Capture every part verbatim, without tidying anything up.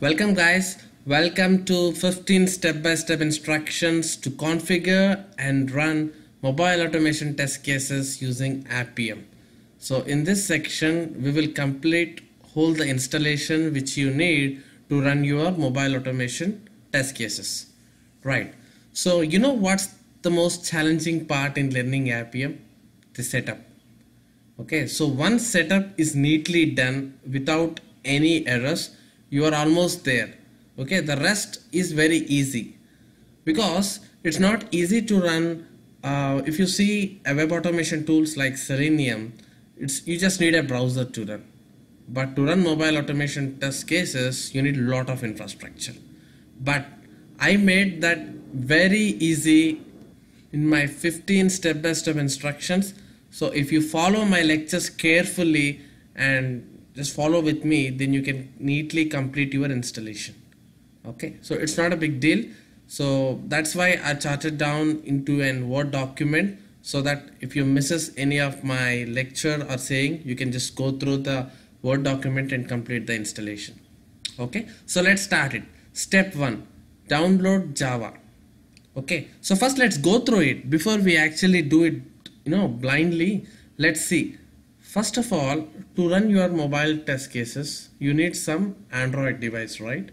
Welcome guys, welcome to fifteen step-by-step instructions to configure and run mobile automation test cases using Appium. So in this section we will complete whole the installation which you need to run your mobile automation test cases. Right. So you know what's the most challenging part in learning Appium? The setup. Okay, so once setup is neatly done without any errors, you are almost there. Okay, the rest is very easy because it's not easy to run. Uh, if you see a web automation tools like Selenium, it's you just need a browser to run. But to run mobile automation test cases, you need a lot of infrastructure. But I made that very easy in my fifteen step-by-step instructions. So if you follow my lectures carefully and just follow with me, then you can neatly complete your installation. Okay, so it's not a big deal. So that's why I charted down into an Word document so that if you misses any of my lecture or saying, you can just go through the Word document and complete the installation. Okay, so let's start it. Step one, download Java. Okay, so first let's go through it before we actually do it, you know, blindly. Let's see. First of all, to run your mobile test cases, you need some Android device, right?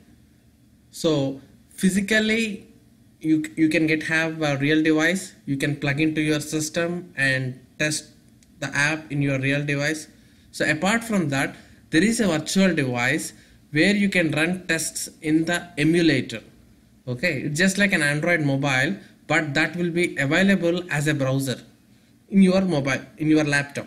So physically, you, you can get have a real device. You can plug into your system and test the app in your real device. So apart from that, there is a virtual device where you can run tests in the emulator. Okay, it's just like an Android mobile, but that will be available as a browser in your mobile, in your laptop.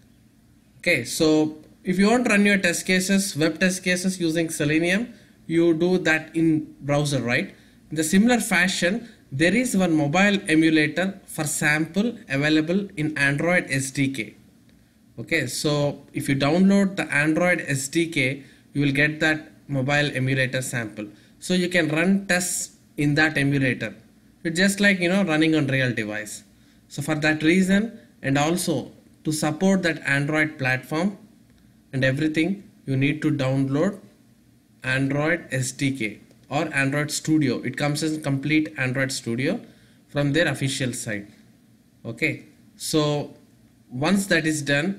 Okay, so if you want to run your test cases, web test cases using Selenium, you do that in browser, right? In the similar fashion, there is one mobile emulator for sample available in Android S D K. Okay, so if you download the Android S D K, you will get that mobile emulator sample. So you can run tests in that emulator. It's just like, you know, running on real device. So for that reason, and also to support that Android platform and everything, you need to download Android S D K or Android Studio. It comes as complete Android Studio from their official site. Okay, so once that is done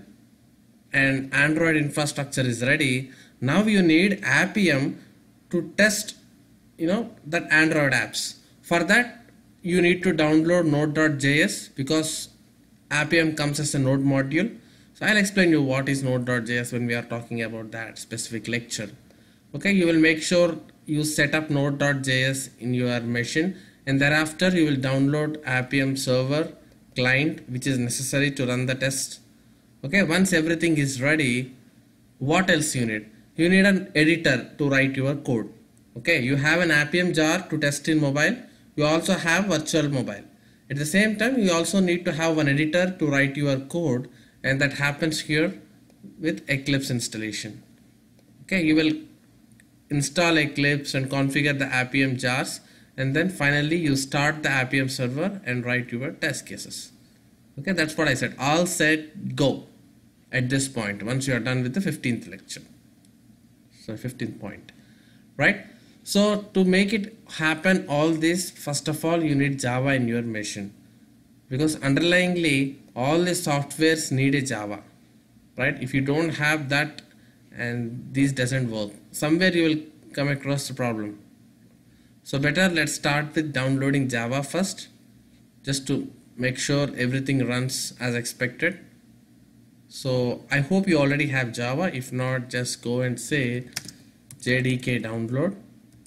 and Android infrastructure is ready, now you need Appium to test, you know, that Android apps. For that, you need to download node dot J S because Appium comes as a node module. So I'll explain you what is node dot J S when we are talking about that specific lecture. Okay, you will make sure you set up node dot J S in your machine, and thereafter you will download Appium server client which is necessary to run the test. Okay, once everything is ready, what else you need? You need an editor to write your code. Okay, you have an Appium jar to test in mobile. You also have virtual mobile. At the same time, you also need to have an editor to write your code, and that happens here with Eclipse installation. Okay, you will install Eclipse and configure the Appium jars, and then finally you start the Appium server and write your test cases. Okay, that's what I said. All set, go at this point once you are done with the fifteenth lecture. So fifteenth point, right? So to make it happen all this, first of all, you need Java in your machine because underlyingly all the softwares need a Java, right? If you don't have that and this doesn't work, somewhere you will come across the problem. So better let's start with downloading Java first, just to make sure everything runs as expected. So I hope you already have Java. If not, just go and say J D K download.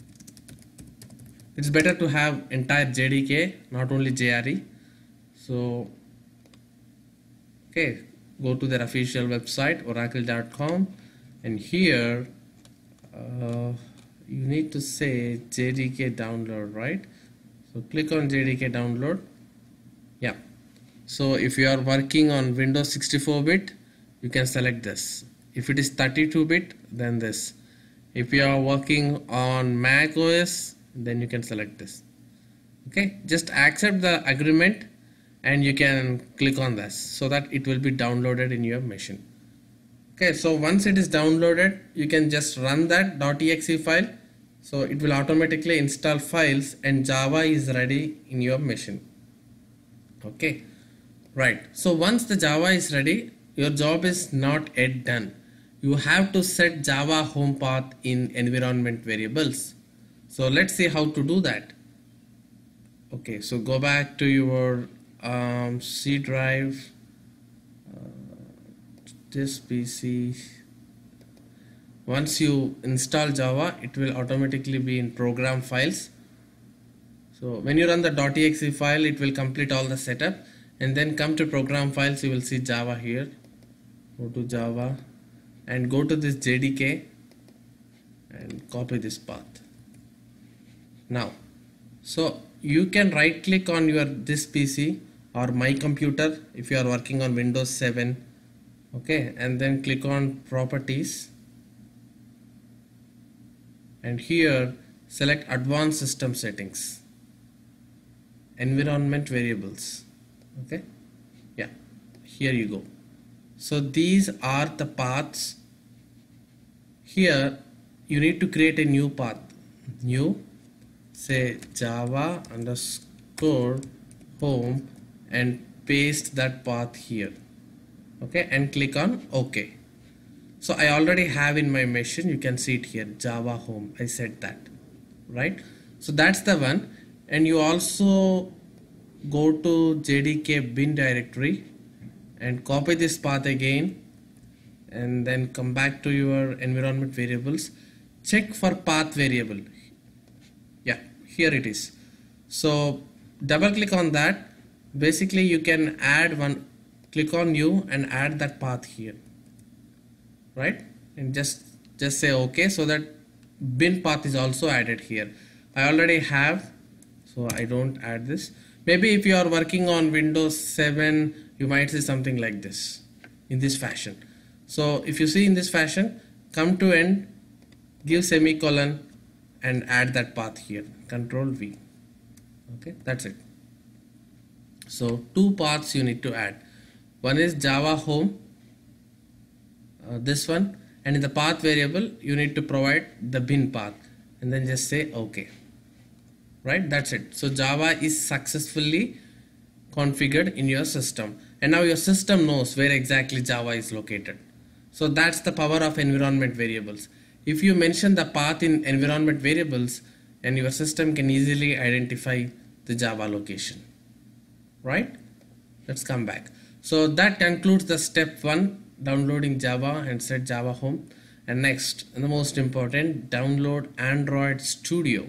It's better to have entire J D K, not only J R E. So, okay, go to their official website, oracle dot com, and here uh, you need to say J D K download, right? So click on J D K download. Yeah. So if you are working on Windows sixty-four bit, you can select this. If it is thirty-two bit, then this. If you are working on Mac O S, then you can select this. Okay, just accept the agreement and you can click on this so that it will be downloaded in your machine. Okay, so once it is downloaded, you can just run that .exe file So it will automatically install files and Java is ready in your machine. Okay, right. So once the Java is ready, your job is not yet done. You have to set Java home path in environment variables. So let's see how to do that. Okay, so go back to your um, C drive, uh, this P C. Once you install Java, it will automatically be in program files. So when you run the .exe file, it will complete all the setup, and then come to program files, you will see Java here. Go to Java and go to this J D K and copy this path. Now, so you can right click on your this P C or my computer if you are working on Windows seven, okay, and then click on properties, and here select advanced system settings, environment variables. Okay, yeah, here you go. So these are the paths. Here you need to create a new path, new, say Java underscore home, and paste that path here. Okay, and click on OK. So I already have in my machine, you can see it here, Java home. I said that, right? So that's the one. And you also go to J D K bin directory and copy this path again, and then come back to your environment variables. Check for path variable. Yeah, here it is. So double click on that. Basically you can add one, click on new and add that path here, right? And just just say OK, so that bin path is also added here. I already have, so I don't add this. Maybe if you are working on Windows seven, you might see something like this, in this fashion. So if you see in this fashion, come to end, give semicolon and add that path here, control V. Okay, that's it. So two paths you need to add. One is Java home, uh, this one, and in the path variable you need to provide the bin path, and then just say OK. Right, that's it. So Java is successfully configured in your system, and now your system knows where exactly Java is located. So that's the power of environment variables. If you mention the path in environment variables, and your system can easily identify the Java location. Right? Let's come back. So that concludes the step one, downloading Java and set Java home. And next, and the most important, download Android Studio.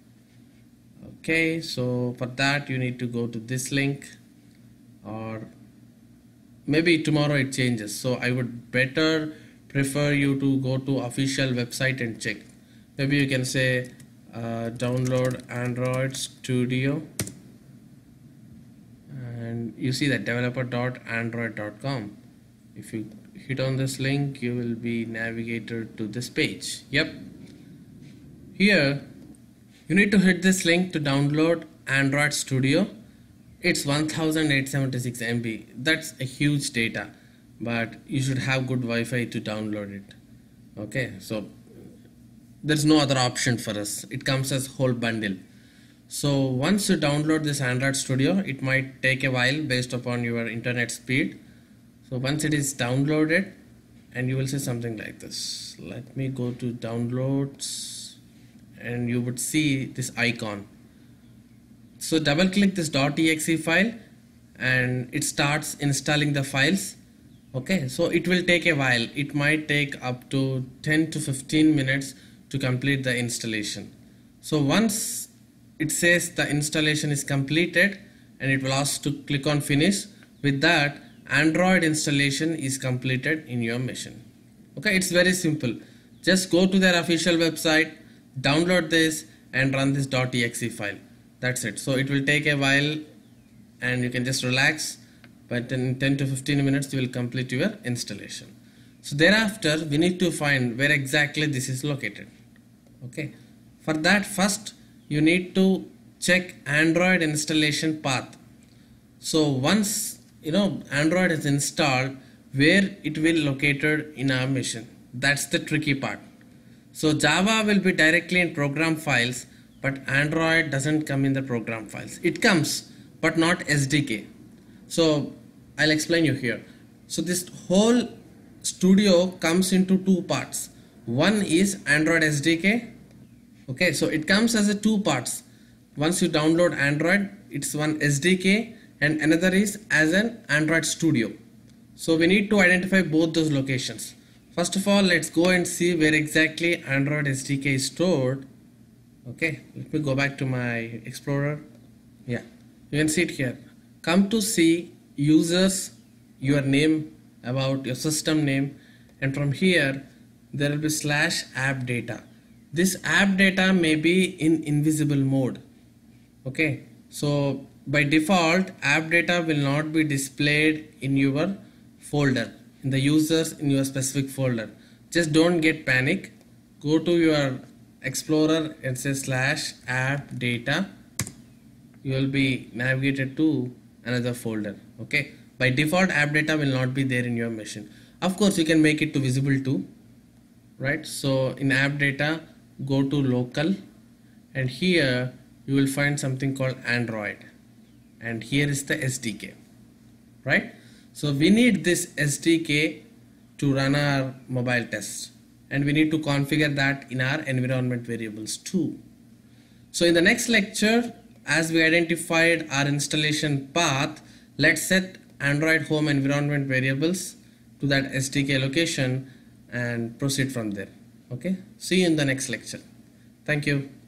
Okay, so for that you need to go to this link, or maybe tomorrow it changes. So I would better prefer you to go to official website and check. Maybe you can say uh, download Android Studio, and you see that developer dot android dot com. If you hit on this link, you will be navigated to this page. Yep, here you need to hit this link to download Android Studio. It's one thousand eight hundred seventy-six M B. That's a huge data, but you should have good Wi-Fi to download it. Okay, so there's no other option for us. It comes as whole bundle. So once you download this Android Studio, it might take a while based upon your internet speed. So once it is downloaded, and you will see something like this. Let me go to downloads, and you would see this icon. So double click this .exe file and it starts installing the files. Okay, so it will take a while. It might take up to ten to fifteen minutes to complete the installation. So once it says the installation is completed, and it will ask to click on finish, with that Android installation is completed in your machine. Okay, it's very simple. Just go to their official website, download this and run this .exe file. That's it. So it will take a while and you can just relax, but in ten to fifteen minutes you will complete your installation. So thereafter we need to find where exactly this is located. Okay, for that first you need to check Android installation path. So once you know Android is installed, where it will located in our machine, that's the tricky part. So Java will be directly in program files, but Android doesn't come in the program files. It comes, but not S D K. So I'll explain you here. So this whole studio comes into two parts. One is Android S D K. Okay, so it comes as a two parts. Once you download Android, it's one S D K, and another is as an Android Studio. So we need to identify both those locations. First of all, let's go and see where exactly Android S D K is stored. Okay, let me go back to my Explorer. Yeah, you can see it here. Come to see users, your name, about your system name, and from here there will be slash app data. This app data may be in invisible mode. Okay, so by default app data will not be displayed in your folder, in the users in your specific folder. Just don't get panic. Go to your Explorer and say slash app data. You will be navigated to another folder. Okay, by default app data will not be there in your machine. Of course you can make it to visible too, right? So in app data, go to local, and here you will find something called Android, and here is the S D K, right? So we need this S D K to run our mobile test, and we need to configure that in our environment variables too. So in the next lecture, as we identified our installation path, let's set Android home environment variables to that S D K location and proceed from there. Okay, see you in the next lecture. Thank you.